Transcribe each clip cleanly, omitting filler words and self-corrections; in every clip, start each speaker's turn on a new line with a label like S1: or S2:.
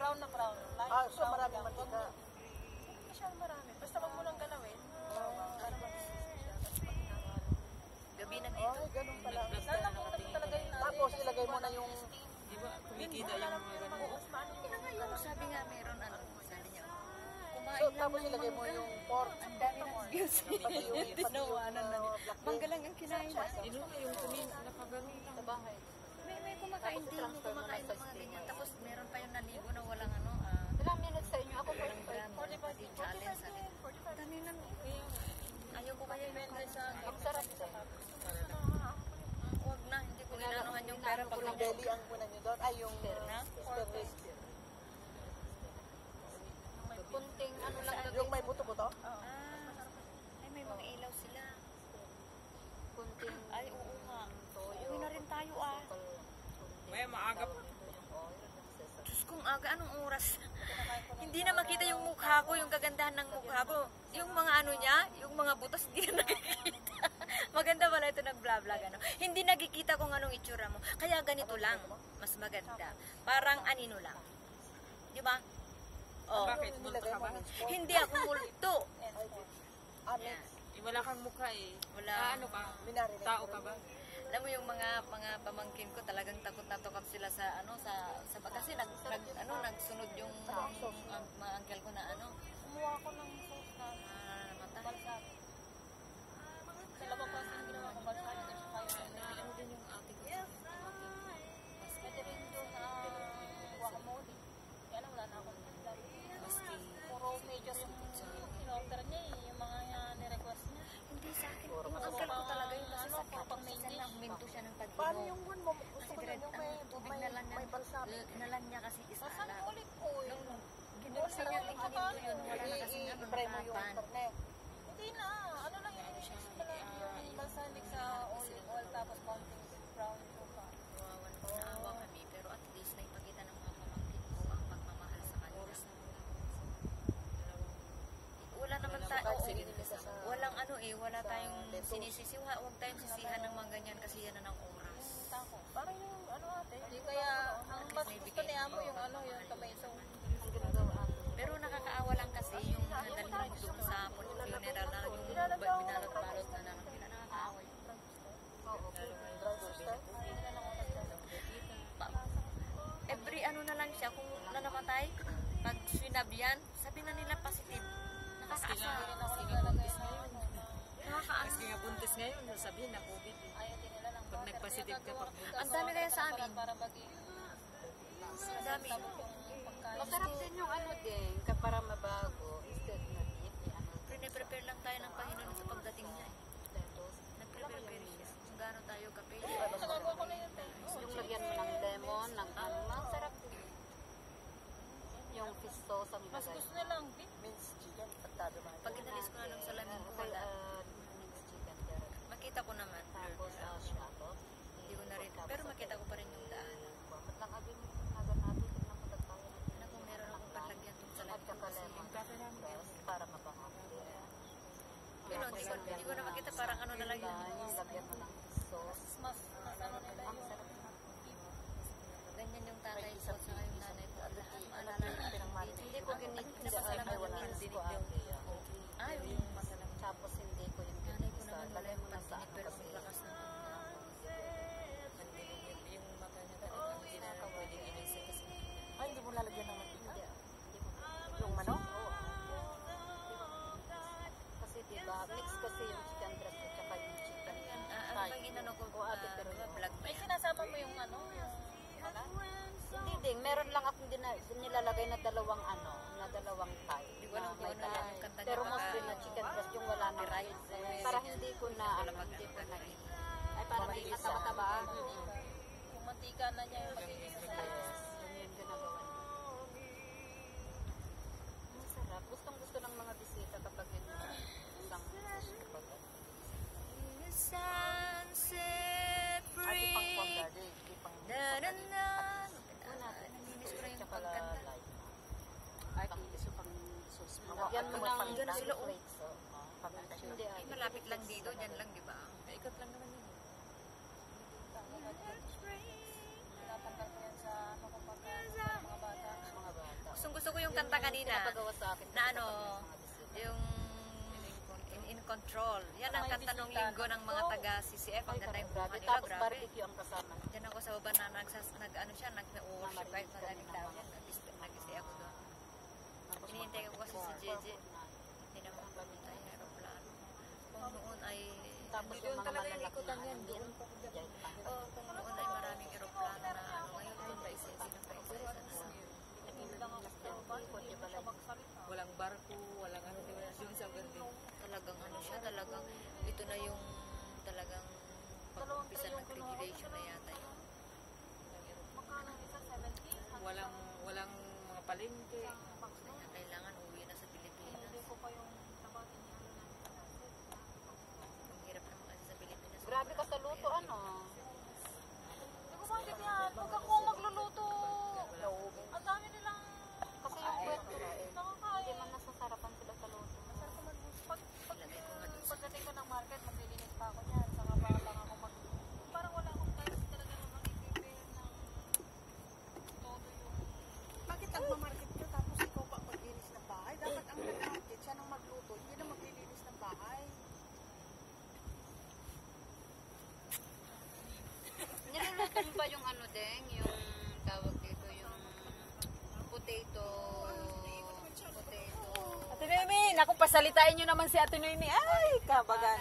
S1: Crown na crown.
S2: So maraming mantika.
S1: Hindi masyadong marami. Basta wag mo lang galawin. Gabi na dito.
S2: Ay, ganun pala.
S1: Lalamutan mo talaga yun.
S2: Tapos ilagay mo na yung...
S3: Diba, kumikita yung mga ganun.
S1: Sabi nga meron ano. Sabi niya.
S2: So, tapos ilagay mo yung pork.
S1: Ang dami ng views.
S2: Pati yung
S1: Tinawanan na niya. Manggalang ang kinain.
S3: Ino na yung kunin. Nakaganon lang.
S2: Sa bahay.
S1: May kumakain din. Kumakain ng mga ganyan. Tapos meron pa yung naligo na walang ano.
S2: Ilang minutes sa inyo? Ako
S1: 45 challenge. Dami lang. Ayaw ko kaya yung sa...
S2: Ang sarap sa
S1: Huwag na. Hindi ko inanuhan yung pera pag
S2: yung belly ang kunan nyo doon. Ay, yung
S1: na?
S2: Kunting ano lang. Yung may buto-buto?
S1: Ay, may mga ilaw sila.
S2: Kunting...
S1: Ay, oo nga. Uwi na rin tayo
S3: May maaga pa.
S1: Diyos kong aga, anong oras? Hindi na makita yung mukha ko, yung kagandahan ng mukha ko. Yung mga ano niya, yung mga butas, hindi na nakikita. Maganda pala ito nag-vlog, ano. Hindi nakikita kung anong itsura mo. Kaya ganito lang, mas maganda. Parang anino lang. Di ba? Oh.
S3: Bakit? Multo ka ba?
S1: Hindi ako multo.
S2: Amin.
S3: Wala kang mukha eh.
S1: Wala.
S3: Ano ka? Tao ka ba?
S1: Alam mo yung mga pamangkin ko talagang takot na takot sila sa ano sa kasi nagsunod yung mga uncle ko na ano. Kumuha ko ng sauce na namatay. Sila pa pa sila ginawa ko balsa niya sa kaya ano din yung ate ko. Mas pwede rin doon na guacamole. Kaya lang wala na ako. Maski puro major yung in-order niya yung mga ni-request niya. Hindi sa akin. Yung uncle ko talaga yung nasa pang minto siya ng pag-inom.
S2: Paano yung one mo? Gusto ko yung
S1: tubig na lang
S2: may balsam.
S1: Nalan niya kasi is
S2: Saan
S1: alat.
S2: ulit ko yun?
S1: Ginulsa niya yung ininto yun. Wala na kasi nga
S2: I-spray mo yung
S1: pan.
S2: internet.
S1: Hindi na. Ano lang yun? Yung balsamic sa oil tapos konting brown sugar. Naawa kami pero at least naipakita ng mga pamangkin ko ang pagmamahal sa kanila. Wala naman tayo. Walang ano wala tayong sinisisiwa. Huwag tayong sisihan ng mga ganyan kasi yan na ng oras. Parang yung ano ate. Hindi kaya ang mas gusto ni Amo yung ano yung tomato. Pero nakakaawa lang kasi yung nadalhin mo doon sa funeral na yung binalot-balot na lang. Nakakaawa yun. Every ano na lang siya kung namatay pag swinab yan, sabi na nila positive. Nakakaasawa rin ako ng buntis ngayon.
S3: Maski nga buntis ngayon, sabihin na COVID. Pag nagpositive ka pag buntis.
S1: Ang dami kaya sa amin. Ang dami.
S2: Masarap din yung ano din, para mabago. Instead na
S1: Prepare lang tayo ng Panginoon sa pagdating niya. Nag-prepare siya. Kung gaano tayo kape.
S2: yung lagyan mo ng lemon, ng ano, masarap din. Yung fish sauce ang
S1: Mas
S2: ilagay.
S1: gusto na lang.
S2: Minced chicken, pagtado man.
S1: Pag inalis ko na lang sa lamin ko, wala.
S2: Minced chicken, carrot.
S1: Makita ko naman.
S2: Tapos, shato.
S1: Hindi ko na rin. Pero makita ko pa rin yung daan.
S2: Ba't lang abin agad natin, tignan ko tayo.
S1: Ano kung meron akong panlagyan tong sa lamin ko kasi yung kape namin.
S2: Para mabango.
S1: Yun o, hindi ko na makita. Parang ano na lang yun.
S2: Lagyan mo ng sauce.
S1: Mas ano nila yung ganyan yung tatay ko sa yung nanay ko. Maalala na. Hindi ko ginigil sa salamat ng dinig daw. Ay, yung masalam.
S2: Tapos hindi ko yung
S1: Nanay ko naman wala
S2: lagay
S1: yung
S2: mo na sa
S1: pandinig pero may lakas na.
S3: Yung mata niya talaga, hindi na pwedeng inisip kasi.
S2: Ay, hindi mo lalagyan ng mantika. Yung manok? Kasi diba, mix kasi yung chicken breast at saka yung chicken.
S1: Ano bang inano ko?
S2: Pero
S1: Vlog. May sinasama mo yung ano?
S2: hindi din, meron lang akong nilalagay na dalawang ano, na dalawang Thai.
S1: Hindi ko alam kung ano yung kanta niya.
S2: Pero mostly na chicken breast yung wala na rice. Para hindi ko na, hindi ko na ay parang may mataba.
S1: Kung mantika na niya yung magiging sa
S2: Yes, yun yung ginagawa niya. Masarap. Gustong-gusto ng mga bisita kapag yun isang
S1: sunset free. Da-da-da. Namimiss ko rin yung pagkanta.
S2: Ay, gusto pang sauce. Yan mo lang.
S1: Diyan sila, oh.
S2: Hindi,
S1: Ay, malapit lang dito. Diyan lang, di ba?
S3: Ikot lang naman yun.
S1: Natanggal ko yan sa mga bata. kanina
S2: pinapagawa sa akin.
S1: na ano, yung in control. Yan ang kanta nung linggo ng mga taga CCF. Ang ganda yung buha nila,
S2: Tapos
S1: grabe.
S2: barbecue ang kasama.
S1: Diyan ako sa baba na nag-ano siya, nag-worship kahit madaming tao yan. Nag-stay ako doon. Hinihintay ko kasi si JJ. Hindi naman papunta yung aeroplano. Kung noon ay...
S2: Tapos
S3: Doon
S2: yung mga
S3: talaga yung
S2: malalaki
S3: ikutan
S2: na
S3: yan.
S2: ano,
S3: Doon.
S1: Kung noon ay maraming aeroplano na ano, ngayon doon pa isa-isa na pa isa-isa na.
S3: Walang barko, walang ano, di ba? Doon sa ganda.
S1: Talagang ano siya, talagang ito na yung talagang pag-umpisa ng regulation na yata yun.
S3: Walang mga palengke.
S1: Kaya kailangan uwi na sa Pilipinas. Ang hirap naman kasi sa Pilipinas.
S2: Grabe ka sa luto, ano?
S4: Bakit yan? Huwag ako magluluto. Ang dami nilang
S2: Kasi yung kwet,
S4: nakakain.
S2: hindi man nasasarapan sila sa luto.
S4: Pagdating ko ng market, maglilinis pa ako niyan. Saka para lang ako parang wala akong time talaga na mag-prepare ng todo yung...
S5: Bakit ang mamarket nyo tapos ikaw pa maglinis ng bahay? Dapat ang nag-market siya nang magluto, hindi na maglilinis ng bahay.
S2: Niluluto mo ba yung ano deng, yung tawag dito, yung potato.
S3: Ate Noemi, naku, pasalitain nyo naman si Ate Noemi. Ay, kabagan.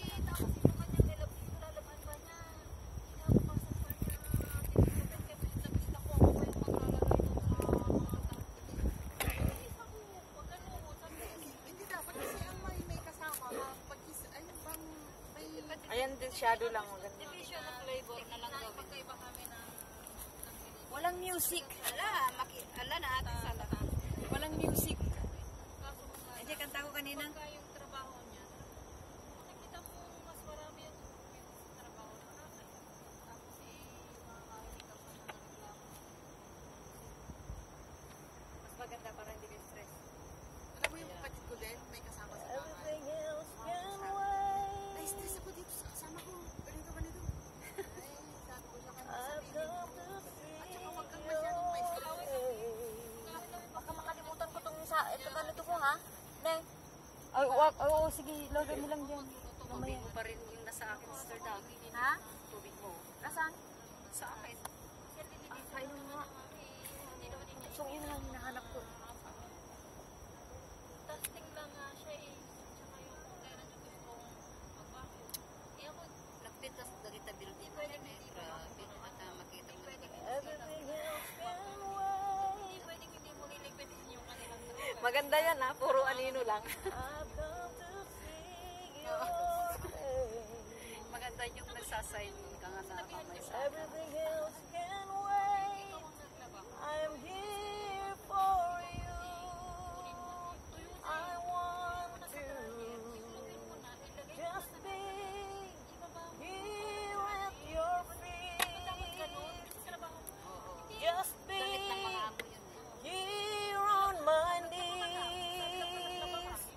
S5: Hindi dapat kasi ang may kasama, pag ayun bang may...
S3: Ayan din, shadow lang. Maganda.
S2: Division of labor na lang gawin.
S1: Walang music.
S2: Ala na ate sa lahat.
S1: Walang music. Hindi, kanta ko kanina.
S4: Yung trabaho niya. Nakikita mo mas marami yung trabaho na natin. Tapos makakarinig ka pa na reklamo.
S1: Mas maganda para hindi ka stress.
S5: Alam mo yung kapatid ko din, may kasama sa bahay. Na-stress ako dito sa kasama ko. Ganito. Ay, sabi ko siya kanina sabihin mo. At saka huwag kang masyadong may stress.
S1: Baka makalimutan ko itong sa ito ganito ko ha. Neng.
S3: Ay, oo, sige, lagay mo lang dyan.
S2: Tubig mo pa rin yung nasa akin, Sister Dog.
S1: Ha?
S2: Tubig mo.
S1: Nasaan?
S2: Sa akin.
S1: Kain mo nga. So yun lang hinahanap ko.
S4: Testing lang nga siya eh. Tsaka yung kung kailan niya gustong mag-vacuum. Eh ako,
S2: Nagpitas dari tabil di ba yun eh. Grabe. At makita mo na kami.
S4: hindi pwedeng hindi mo niligpitin yung kanilang
S3: Maganda yan ha, puro anino lang.
S2: Maganda yung nagsasign ka nga na kamay sa
S3: I'm here for you. I want to just be here at your feet. Just be here on my knees.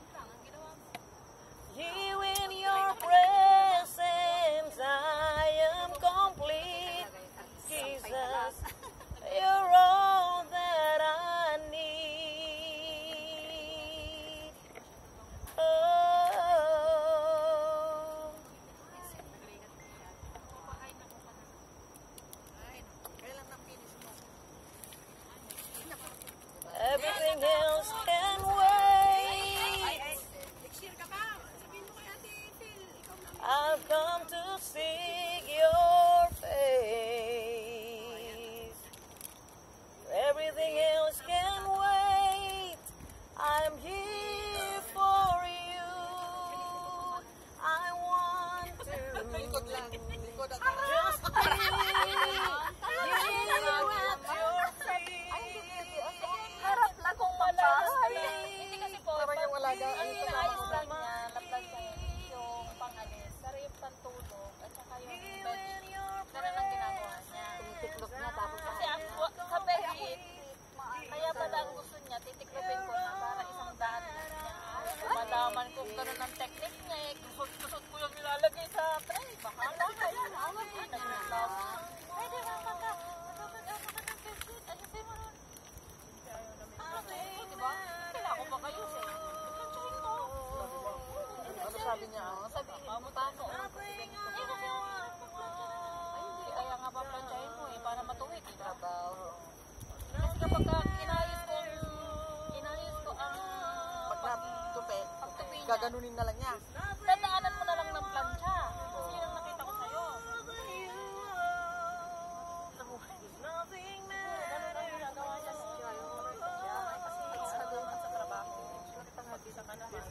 S3: Here in your presence I am complete.
S2: pagka inayos ko ang
S5: Pag natupi,
S2: pagtupi niya,
S5: gaganunin na lang niya.
S2: dadaanan mo na lang ng plancha. Kasi yun ang nakita ko sa'yo. Ganun ang ginagawa niya sa kasi isa doon sa trabaho. Nakita ka naman.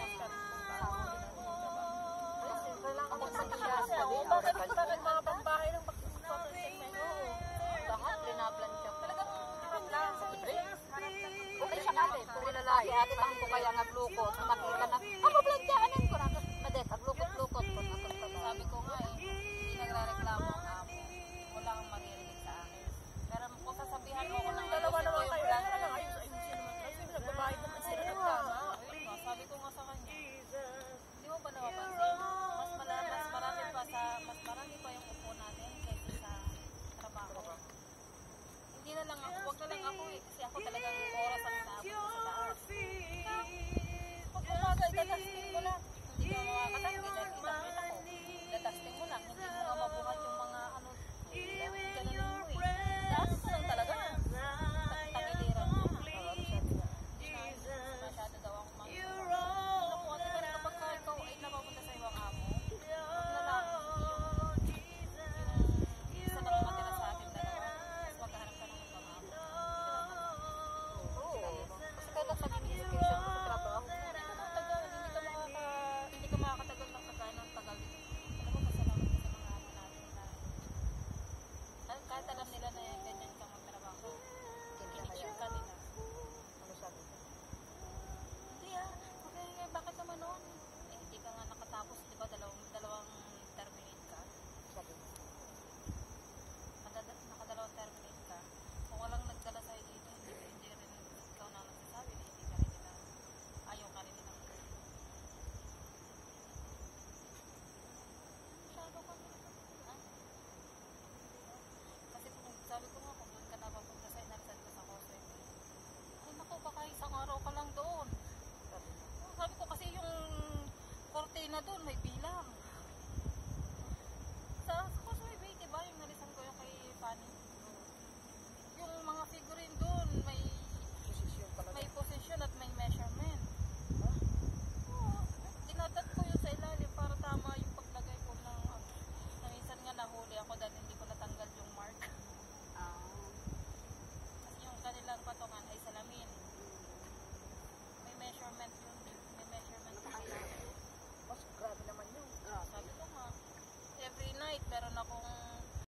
S2: Ako sa siya. Bakit mga pambahay ng pagpapalensya niyo? Lahat pinaplansya. Talagang pinaplan sa okay siya ate. Kung ilalaki, ate tahan ko kaya naglukot. Nung makita na, ako plansyaanan ko na. Madet, aglukot-lukot ko.
S4: Sabi ko nga eh, hindi nagre-reklamo ang amo. Wala kang maririnig sa akin. Pero kung sasabihan mo ko ng
S2: Dalawa naman kayo.
S4: plan,
S2: Ano lang ayos-ayusin naman. Kasi nagbabayad naman sila ng tama.
S4: ayun nga, sabi ko nga sa kanya, hindi mo ba napapansin? Mas marami pa yung upo natin kaysa sa trabaho. Hindi na lang ako, wag na lang ako eh, kasi ako talagang oras ang inaabot ko sa taas. Pag umaga, itatapin ko lang. Hindi ka makakatapin.